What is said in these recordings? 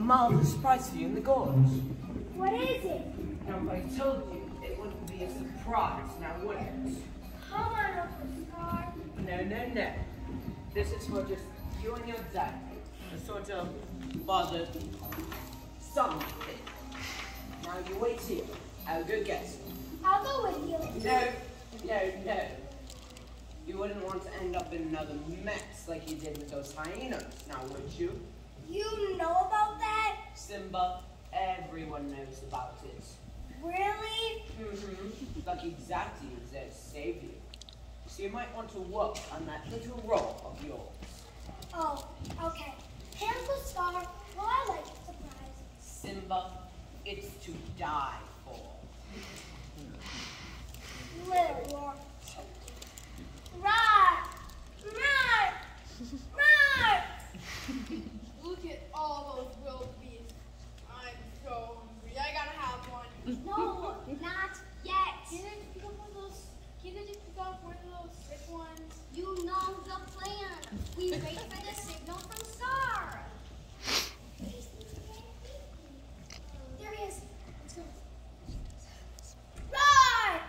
marvelous surprise for you in the gorge. What is it? Now, if I told you, it wouldn't be a surprise, now would it? Come on, Uncle Scar. No. This is for just you and your dad. A sort of father-son thing. Now, you wait here. I'll go get some. I'll go with you. No. You wouldn't want to end up in another mess like you did with those hyenas, now would you? You know about that? Simba, everyone knows about it. Really? Lucky Zati is there to save you. So you might want to work on that little role of yours. Oh, okay. Hey, Uncle Scar, well, I like the surprise. Simba, it's to die for. Little Roar. Roar! Look at all those wildebeest. I'm so hungry. I gotta have one. No, not yet. Can I just pick up one of those sick ones? You know the plan. We wait for the signal from Scar. There he is. Let's go. Roar!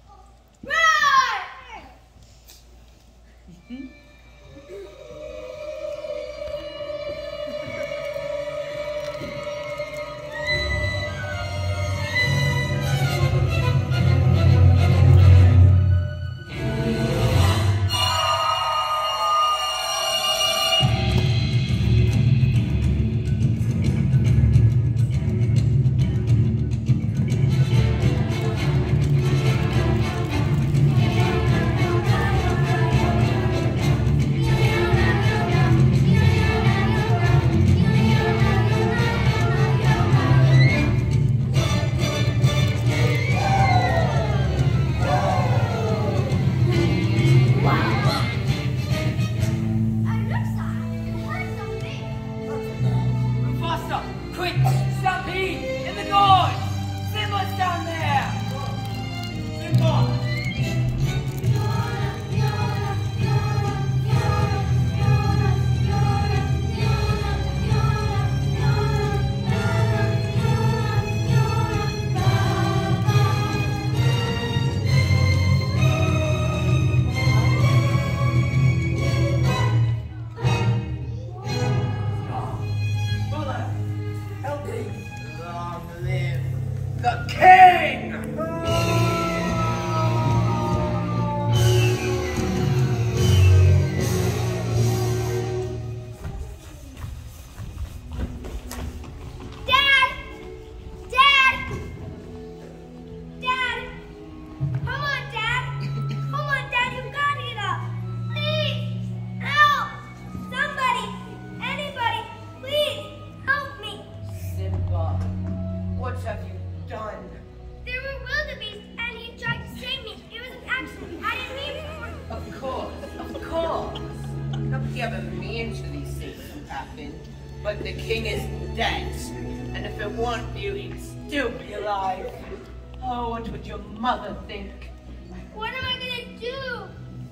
But the king is dead, and if it weren't for you, he'd still be alive. Oh, what would your mother think? What am I gonna do?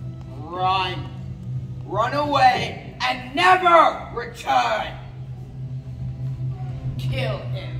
Run. Run away and never return. Kill him.